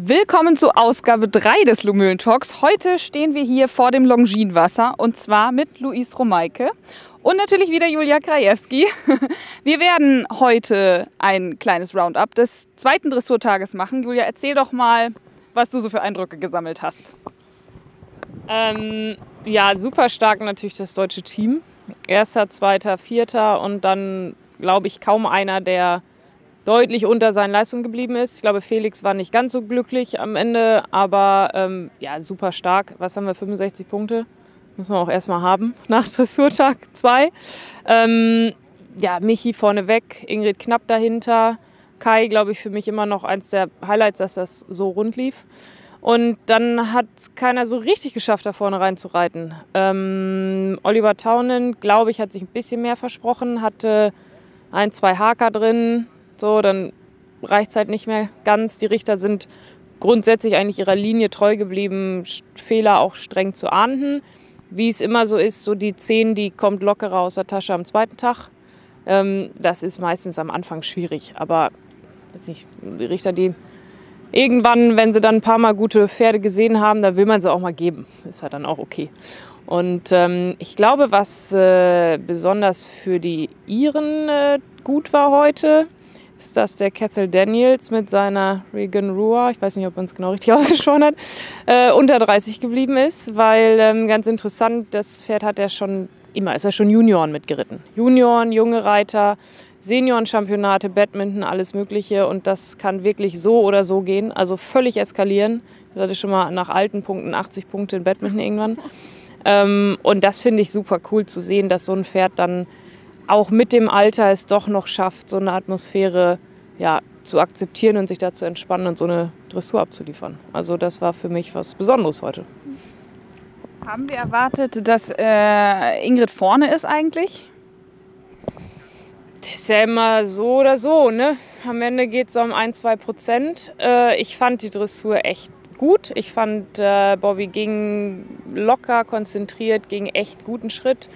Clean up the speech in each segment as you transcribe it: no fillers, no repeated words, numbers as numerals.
Willkommen zu Ausgabe 3 des Lumülen Talks. Heute stehen wir hier vor dem Longines-Wasser und zwar mit Luis Romeike und natürlich wieder Julia Krajewski. Wir werden heute ein kleines Roundup des zweiten Dressurtages machen. Julia, erzähl doch mal, was du so für Eindrücke gesammelt hast. Ja, super stark natürlich das deutsche Team. Erster, zweiter, vierter und dann, glaube ich, kaum einer, der deutlich unter seinen Leistungen geblieben ist. Ich glaube, Felix war nicht ganz so glücklich am Ende, aber ja, super stark. Was haben wir, 65 Punkte? Muss man auch erstmal haben nach Dressurtag 2. Ja, Michi vorneweg, Ingrid knapp dahinter. Kai, glaube ich, für mich immer noch eins der Highlights, dass das so rund lief. Und dann hat keiner so richtig geschafft, da vorne reinzureiten. Oliver Thaunen, glaube ich, hat sich ein bisschen mehr versprochen, hatte 1, 2 Haker drin. So, dann reicht es halt nicht mehr ganz. Die Richter sind grundsätzlich eigentlich ihrer Linie treu geblieben, Fehler auch streng zu ahnden. Wie es immer so ist, so die 10, die kommt lockerer aus der Tasche am zweiten Tag. Das ist meistens am Anfang schwierig, aber weiß nicht, die Richter, die irgendwann, wenn sie dann ein paar Mal gute Pferde gesehen haben, da will man sie auch mal geben. Ist ja dann auch okay. Und ich glaube, was besonders für die Iren gut war heute, ist, dass der Cathal Daniels mit seiner Regan Rua, ich weiß nicht, ob man es genau richtig ausgesprochen hat, unter 30 geblieben ist, weil ganz interessant, das Pferd hat er schon immer, ist er schon Junioren mitgeritten. Junioren, junge Reiter, Senioren-Championate, Badminton, alles Mögliche und das kann wirklich so oder so gehen, also völlig eskalieren. Ich hatte schon mal nach alten Punkten 80 Punkte in Badminton irgendwann. Und das finde ich super cool zu sehen, dass so ein Pferd dann auch mit dem Alter es doch noch schafft, so eine Atmosphäre ja, zu akzeptieren und sich da zu entspannen und so eine Dressur abzuliefern. Also das war für mich was Besonderes heute. Haben wir erwartet, dass Ingrid vorne ist eigentlich? Das ist ja immer so oder so, ne? Am Ende geht es um 1-2%. Ich fand die Dressur echt gut. Ich fand, Bobby ging locker, konzentriert, ging echt guten Schritt.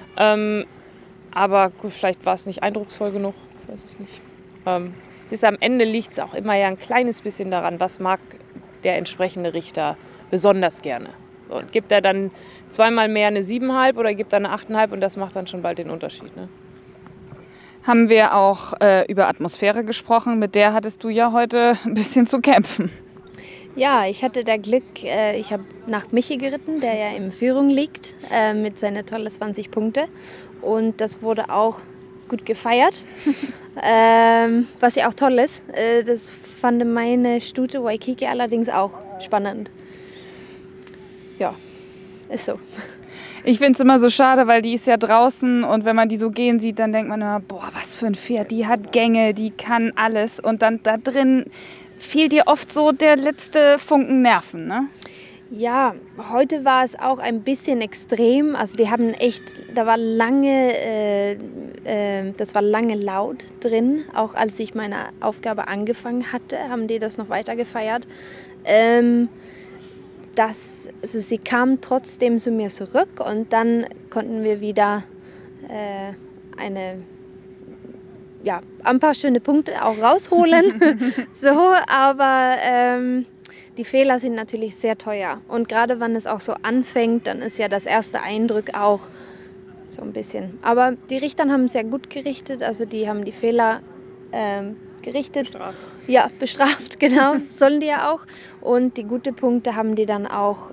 Aber gut, vielleicht war es nicht eindrucksvoll genug, ich weiß es nicht. Es ist, am Ende liegt es auch immer ja ein kleines bisschen daran, was mag der entsprechende Richter besonders gerne. So, und gibt er dann zweimal mehr eine 7,5 oder gibt er eine 8,5 und das macht dann schon bald den Unterschied. Ne? Haben wir auch über Atmosphäre gesprochen, mit der hattest du ja heute ein bisschen zu kämpfen. Ja, ich hatte da Glück, ich habe nach Michi geritten, der ja in Führung liegt, mit seinen tollen 20 Punkte. Und das wurde auch gut gefeiert, was ja auch toll ist. Das fand meine Stute Waikiki allerdings auch spannend. Ja, ist so. Ich finde es immer so schade, weil die ist ja draußen und wenn man die so gehen sieht, dann denkt man immer, boah, was für ein Pferd, die hat Gänge, die kann alles. Und dann da drin fehlt dir oft so der letzte Funken Nerven, ne? Ja, heute war es auch ein bisschen extrem. Also die haben echt, das war lange laut drin. Auch als ich meine Aufgabe angefangen hatte, haben die das noch weiter gefeiert. Also sie kamen trotzdem zu mir zurück und dann konnten wir wieder ein paar schöne Punkte auch rausholen. So, aber die Fehler sind natürlich sehr teuer. Und gerade wenn es auch so anfängt, dann ist ja das erste Eindruck auch so ein bisschen. Aber die Richter haben sehr gut gerichtet, also die haben die Fehler gerichtet. Bestraft. Ja, bestraft, genau, sollen die ja auch. Und die guten Punkte haben die dann auch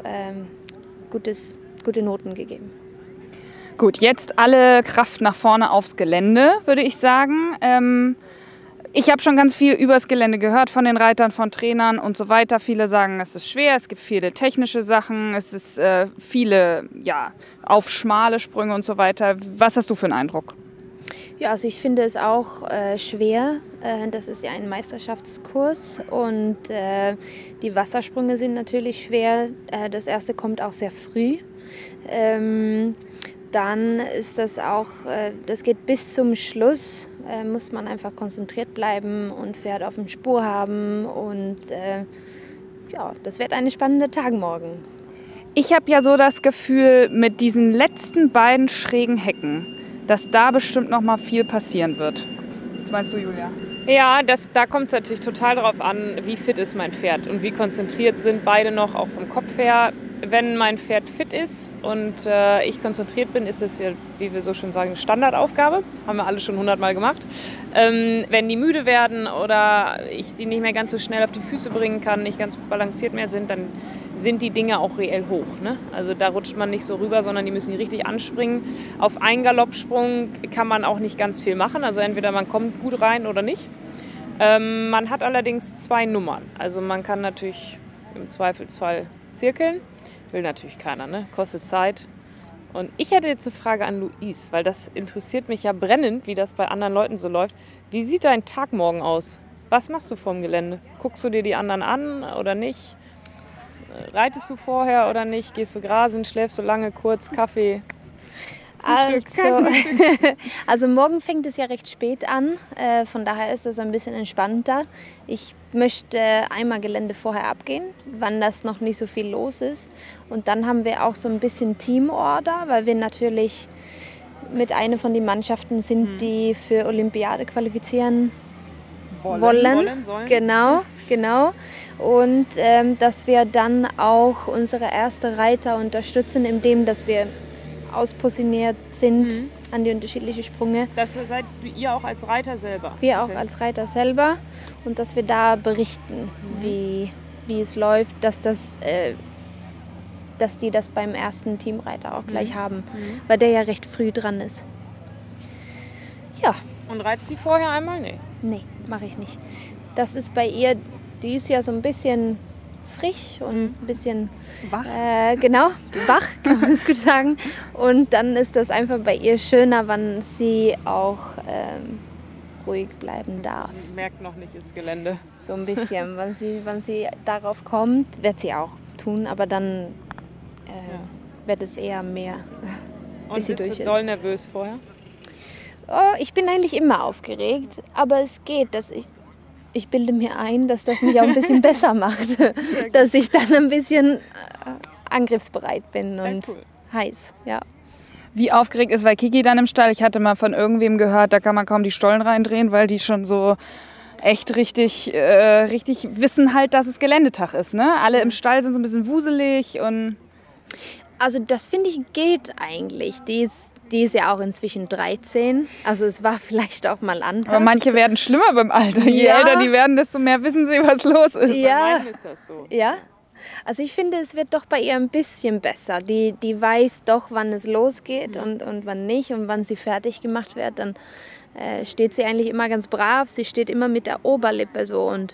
gute Noten gegeben. Gut, jetzt alle Kraft nach vorne aufs Gelände, würde ich sagen. Ich habe schon ganz viel übers Gelände gehört von den Reitern, von Trainern und so weiter. Viele sagen, es ist schwer, es gibt viele technische Sachen, es ist viele auf schmale Sprünge und so weiter. Was hast du für einen Eindruck? Ja, also ich finde es auch schwer. Das ist ja ein Meisterschaftskurs und die Wassersprünge sind natürlich schwer. Das erste kommt auch sehr früh. Dann ist das auch, das geht bis zum Schluss, muss man einfach konzentriert bleiben und Pferd auf dem Spur haben und ja, das wird eine spannende Tag morgen. Ich habe ja so das Gefühl, mit diesen letzten beiden schrägen Hecken, dass da bestimmt noch mal viel passieren wird. Was meinst du, Julia? Ja, da kommt es natürlich total darauf an, wie fit ist mein Pferd und wie konzentriert sind beide noch, auch vom Kopf her. Wenn mein Pferd fit ist und ich konzentriert bin, ist es ja, wie wir so schön sagen, eine Standardaufgabe. Haben wir alle schon 100-mal gemacht. Wenn die müde werden oder ich die nicht mehr ganz so schnell auf die Füße bringen kann, nicht ganz balanciert mehr sind, dann sind die Dinge auch reell hoch. Ne? Also da rutscht man nicht so rüber, sondern die müssen richtig anspringen. Auf einen Galoppsprung kann man auch nicht ganz viel machen. Also entweder man kommt gut rein oder nicht. Man hat allerdings 2 Nummern. Also man kann natürlich im Zweifelsfall zirkeln. Will natürlich keiner, ne? Kostet Zeit. Und ich hätte jetzt eine Frage an Luis, weil das interessiert mich ja brennend, wie das bei anderen Leuten so läuft. Wie sieht dein Tag morgen aus? Was machst du vom Gelände? Guckst du dir die anderen an oder nicht? Reitest du vorher oder nicht? Gehst du grasen? Schläfst du lange, kurz, Kaffee? Also morgen fängt es ja recht spät an, von daher ist es ein bisschen entspannter. Ich möchte einmal Gelände vorher abgehen, wann das noch nicht so viel los ist. Und dann haben wir auch so ein bisschen Teamorder, weil wir natürlich mit einer von den Mannschaften sind, die für Olympiade qualifizieren wollen. Genau. Und dass wir dann auch unsere erste Reiter unterstützen, indem dass wir auspositioniert sind an die unterschiedlichen Sprünge. Das seid ihr auch als Reiter selber? Wir auch als Reiter selber und dass wir da berichten, wie es läuft, dass die das beim ersten Teamreiter auch gleich haben, weil der ja recht früh dran ist. Ja. Und reizt sie vorher einmal? Nee, mache ich nicht. Das ist bei ihr, die ist ja so ein bisschen frisch und ein bisschen wach. Wach, kann man es gut sagen. Und dann ist das einfach bei ihr schöner, wenn sie auch ruhig bleiben darf. Sie merkt noch nicht das Gelände. So ein bisschen. wenn sie darauf kommt, wird sie auch tun, aber dann wird es eher mehr, bis sie durch ist. Und bist du doll nervös vorher? Oh, ich bin eigentlich immer aufgeregt, aber es geht, dass ich bilde mir ein, dass das mich auch ein bisschen besser macht, dass ich dann ein bisschen angriffsbereit bin und heiß. Ja. Wie aufgeregt ist Waikiki dann im Stall? Ich hatte mal von irgendwem gehört, da kann man kaum die Stollen reindrehen, weil die schon so echt richtig wissen halt, dass es Geländetag ist. Ne? Alle im Stall sind so ein bisschen wuselig. Also das finde ich geht eigentlich. Die ist ja auch inzwischen 13, also es war vielleicht auch mal anders. Aber manche werden schlimmer beim Alter. Je älter die werden, desto mehr wissen sie, was los ist. Ja. Bei meinen ist das so. Ja, also ich finde, es wird doch bei ihr ein bisschen besser. Die weiß doch, wann es losgeht und wann nicht. Und wann sie fertig gemacht wird, dann steht sie eigentlich immer ganz brav. Sie steht immer mit der Oberlippe so und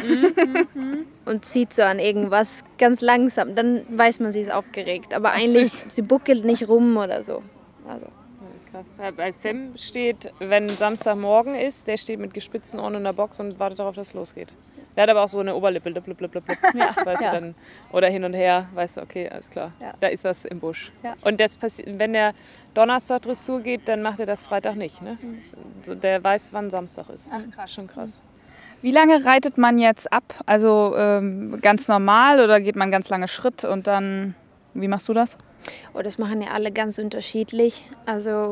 zieht so an irgendwas ganz langsam. Dann weiß man, sie ist aufgeregt. Aber eigentlich, sie buckelt nicht rum oder so. Also. Krass. Bei Sam steht, wenn Samstagmorgen ist, der steht mit gespitzten Ohren in der Box und wartet darauf, dass es losgeht. Der hat aber auch so eine Oberlippe, weißt du, dann, oder hin und her, weißt du, okay, alles klar, da ist was im Busch. Ja. Und das wenn der Donnerstag Dressur geht, dann macht er das Freitag nicht, ne? Der weiß, wann Samstag ist. Ach, krass. Schon krass. Wie lange reitet man jetzt ab? Also ganz normal oder geht man ganz lange Schritt und dann, wie machst du das? Oh, das machen ja alle ganz unterschiedlich. Also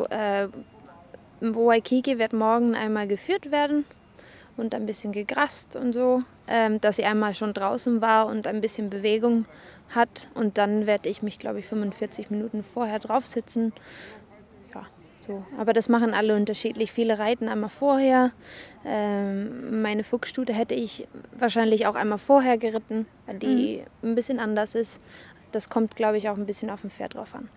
Waikiki wird morgen einmal geführt werden und ein bisschen gegrast und so, dass sie einmal schon draußen war und ein bisschen Bewegung hat. Und dann werde ich mich, glaube ich, 45 Minuten vorher draufsitzen. Ja, so. Aber das machen alle unterschiedlich. Viele reiten einmal vorher. Meine Fuchsstute hätte ich wahrscheinlich auch einmal vorher geritten, weil die ein bisschen anders ist. Das kommt, glaube ich, auch ein bisschen auf dem Pferd drauf an.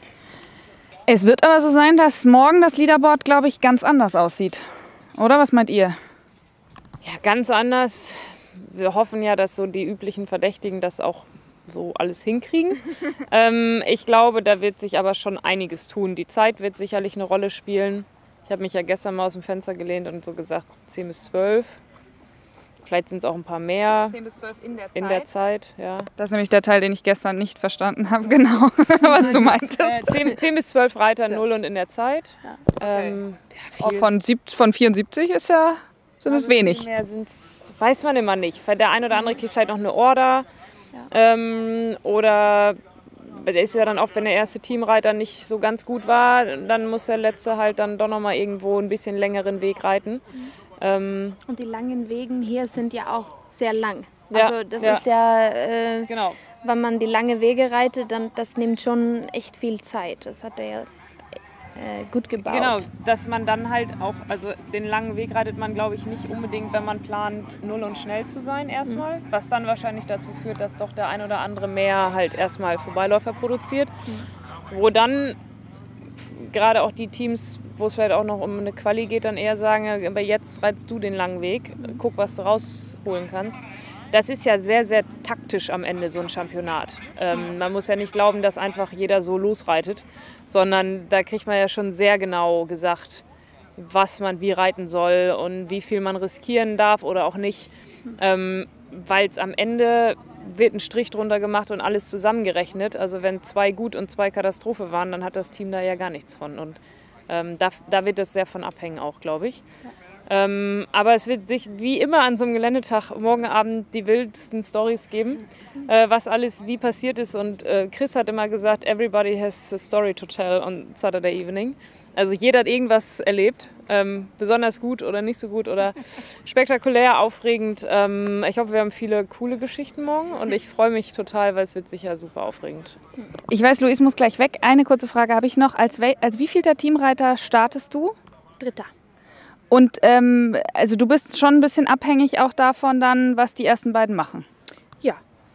Es wird aber so sein, dass morgen das Leaderboard, glaube ich, ganz anders aussieht. Oder was meint ihr? Ja, ganz anders. Wir hoffen ja, dass so die üblichen Verdächtigen das auch so alles hinkriegen. Ich glaube, da wird sich aber schon einiges tun. Die Zeit wird sicherlich eine Rolle spielen. Ich habe mich ja gestern mal aus dem Fenster gelehnt und so gesagt 10 bis 12. Vielleicht sind es auch ein paar mehr. 10 bis 12 in der Zeit, ja. Das ist nämlich der Teil, den ich gestern nicht verstanden habe, genau, was du meintest. 10 bis 12 Reiter, 0 und in der Zeit. Ja. Okay. Von 74 ist ja, sind es wenig. Mehr sind's, weiß man immer nicht. Der ein oder andere kriegt vielleicht noch eine Order. Ja. Oder der ist ja dann auch, wenn der erste Teamreiter nicht so ganz gut war, dann muss der letzte halt dann doch noch mal irgendwo ein bisschen längeren Weg reiten. Und die langen Wegen hier sind ja auch sehr lang. Ja, Also das ja. ist ja, Genau. wenn man die lange Wege reitet, dann das nimmt schon echt viel Zeit. Das hat er ja gut gebaut. Genau, dass man dann halt auch, also den langen Weg reitet man, glaube ich, nicht unbedingt, wenn man plant, null und schnell zu sein erstmal. Was dann wahrscheinlich dazu führt, dass doch der ein oder andere mehr halt erstmal Vorbeiläufer produziert. Wo dann gerade auch die Teams, wo es vielleicht auch noch um eine Quali geht, dann eher sagen, aber jetzt reitest du den langen Weg, guck, was du rausholen kannst. Das ist ja sehr, sehr taktisch am Ende, so ein Championat. Man muss ja nicht glauben, dass einfach jeder so losreitet, sondern da kriegt man ja schon sehr genau gesagt, was man wie reiten soll und wie viel man riskieren darf oder auch nicht. Weil es am Ende wird ein Strich drunter gemacht und alles zusammengerechnet. Also wenn 2 gut und 2 Katastrophe waren, dann hat das Team da ja gar nichts von. Und da wird das sehr von abhängen auch, glaube ich. Aber es wird sich wie immer an so einem Geländetag morgen Abend die wildesten Storys geben, was alles wie passiert ist. Und Chris hat immer gesagt, everybody has a story to tell on Saturday evening. Also jeder hat irgendwas erlebt, besonders gut oder nicht so gut oder spektakulär, aufregend. Ich hoffe, wir haben viele coole Geschichten morgen und ich freue mich total, weil es wird sicher super aufregend. Ich weiß, Luis muss gleich weg. Eine kurze Frage habe ich noch. Als wievielter Teamreiter startest du? 3. Und also du bist schon ein bisschen abhängig auch davon dann, was die ersten beiden machen. Ja,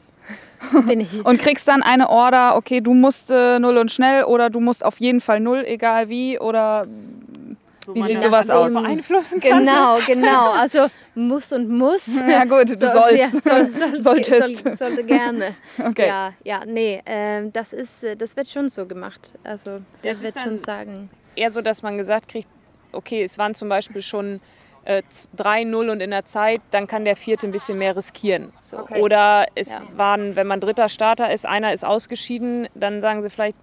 bin ich. Und kriegst dann eine Order, okay, du musst 0 und schnell oder du musst auf jeden Fall 0, egal wie, oder wie sieht sowas aus? Beeinflussen kann. Genau. Also muss und muss. Ja gut, du sollst. Ja, Solltest. sollte gerne. Okay. Nee, das wird schon so gemacht. Also der Das wird ist schon dann sagen. Eher so, dass man gesagt kriegt, okay, es waren zum Beispiel schon 3-0 und in der Zeit, dann kann der Vierte ein bisschen mehr riskieren. So. Okay. Oder es waren, wenn man dritter Starter ist, einer ist ausgeschieden, dann sagen sie vielleicht,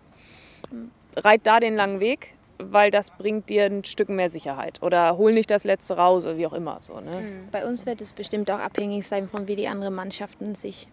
reit da den langen Weg, weil das bringt dir ein Stück mehr Sicherheit. Oder hol nicht das Letzte raus oder wie auch immer. So, ne? Bei uns wird es bestimmt auch abhängig sein, von wie die anderen Mannschaften sich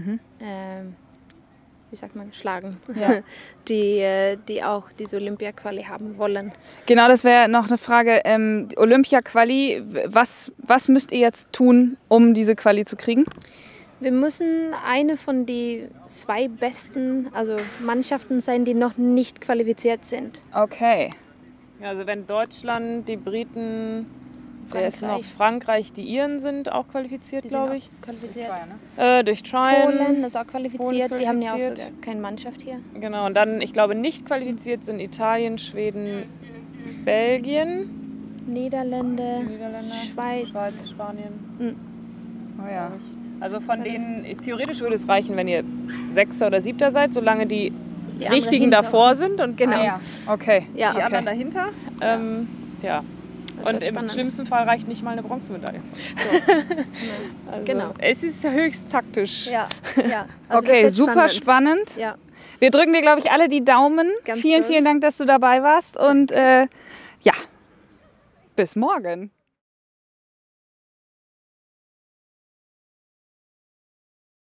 wie sagt man, schlagen, Ja. die auch diese Olympia-Quali haben wollen. Genau, das wäre noch eine Frage. Olympia-Quali, was müsst ihr jetzt tun, um diese Quali zu kriegen? Wir müssen eine von den 2 besten Mannschaften sein, die noch nicht qualifiziert sind. Okay. Also wenn Deutschland, die Briten, wer ist noch? Frankreich. Frankreich, die Iren sind auch qualifiziert, Die sind glaube auch ich. qualifiziert. Durch Tryon. Polen ist auch qualifiziert. Polen ist Die haben ja auch qualifiziert. sogar keine Mannschaft hier. Genau, und dann, ich glaube, nicht qualifiziert sind Italien, Schweden, Belgien, Niederländer, Niederländer, Schweiz. Spanien. Oh ja. Also von denen, theoretisch würde es reichen, wenn ihr 6. oder 7. seid, solange die Die Richtigen anderen davor sind und Genau. Ah, ja. Okay. Ja, die okay. anderen dahinter. Ja. Das Und wird im spannend. schlimmsten Fall reicht nicht mal eine Bronzemedaille. Also, Genau. Es ist höchst taktisch. Ja. Also das Okay, wird super spannend. Ja. Wir drücken dir, glaube ich, alle die Daumen. Ganz Vielen, doll. vielen Dank, dass du dabei warst. Und ja, bis morgen.